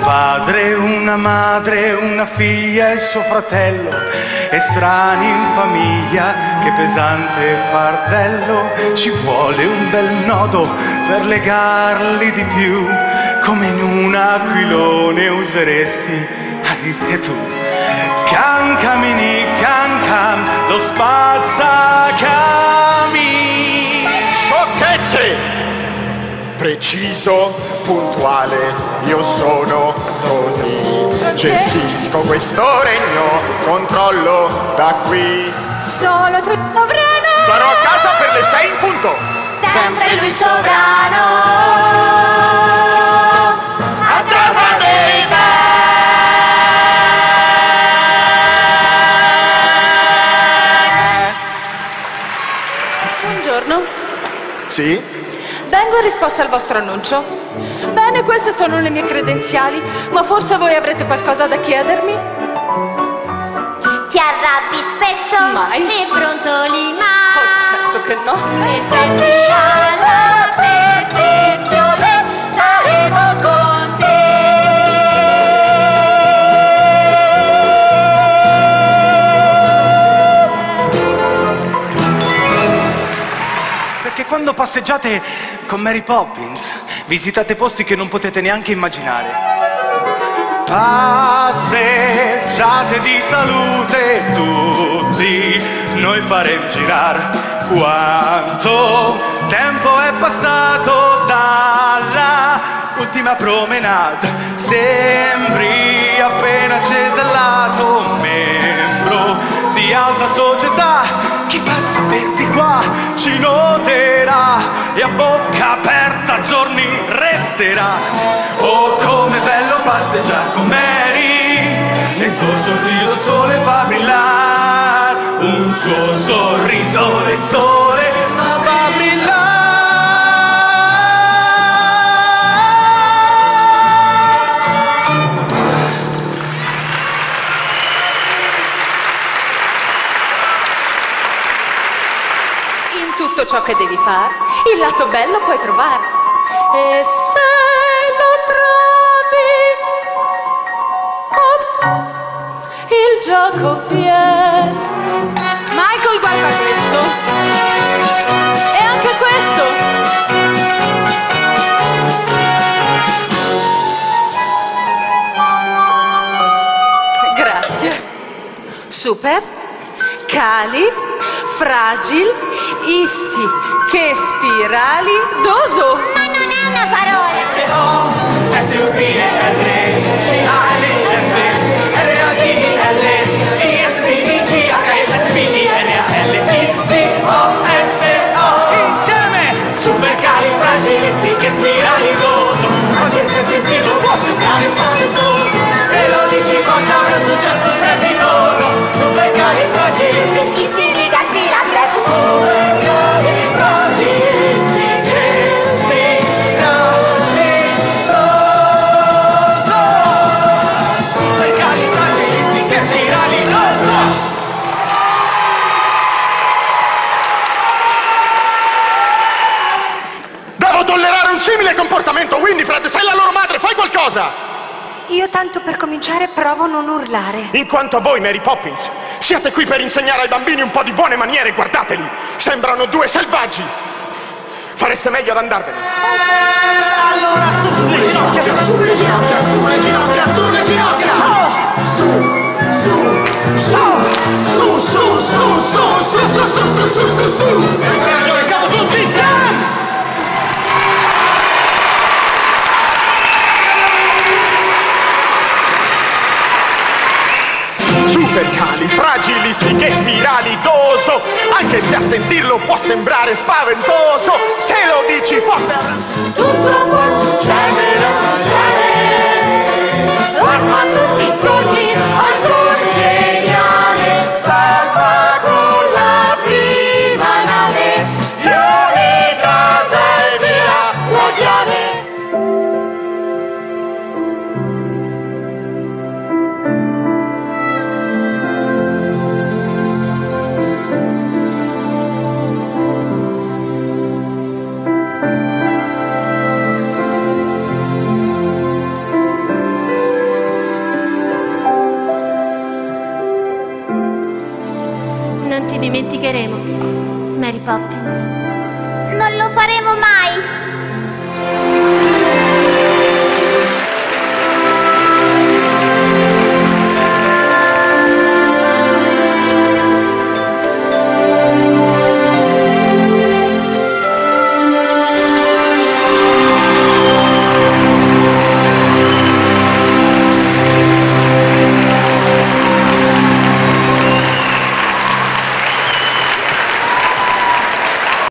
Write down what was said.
padre, una madre, una figlia e suo fratello, estranei in famiglia, che pesante fardello. Ci vuole un bel nodo per legarli di più, come in un aquilone useresti anche tu. Cancamini, cancam, lo spazzacami. Sciocchezze! Preciso, puntuale, io sono così. Gestisco questo regno, controllo da qui. Solo tu il sovrano. Sarò a casa per le 6 in punto. Sempre lui il sovrano. A casa dei best. Buongiorno. Sì? Vengo in risposta al vostro annuncio. Bene, queste sono le mie credenziali, ma forse voi avrete qualcosa da chiedermi? Ti arrabbi spesso? Mai. E brontoli mai? Oh, certo che no. Perfetti alla perfezione, saremo con te. Perché quando passeggiate con Mary Poppins visitate posti che non potete neanche immaginare. Passeggiate di salute tutti, noi faremo girare. Quanto tempo è passato dalla ultima promenade, sembri appena cesellato, membro di alta società. Chi passa per di qua ci noterà e a bocca aperta giorni resterà. Oh, come bello passeggiare con Mary, nel suo sorriso il sole fa brillare, un suo sorriso del sole fa brillare. Tutto ciò che devi fare, il lato bello puoi trovare. E se lo trovi, il gioco viene. Michael, guarda questo. E anche questo. Grazie. Super, cali, fragil, isti, che spirali, doso. Ma non è una parola. Insieme! Supercalifragilisti che spirali doso. Oggi se sentito può sembrare spaventoso. Se lo dici con avrà un successo strepitoso. Supercalifragilisti Insigni da fila prezzo. Supercalifragilisti che spirali doso. Supercalifragilisti che spirali doso. Devo tollerare un simile comportamento, Winifred, sei la loro madre, fai qualcosa! Io tanto per cominciare provo a non urlare. In quanto a voi, Mary Poppins, siete qui per insegnare ai bambini un po' di buone maniere, guardateli! Sembrano due selvaggi! Fareste meglio ad andarvene. Allora sulle ginocchia, sulle ginocchia, sulle ginocchia, sulle ginocchia. Su, su, su, su, su, su, su, su, su, su, su, su, su, su. Senza ragione siamo tutti insieme. Supercalifragilisti che spirali doso, anche se a sentirlo può sembrare spaventoso, se lo dici forte Tutto può succedere, plasma tutti i sogni al cuore geniale, salva con la prima nave, fiore, casa e via la chiave. dimenticheremo, Mary Poppins. Non lo faremo mai.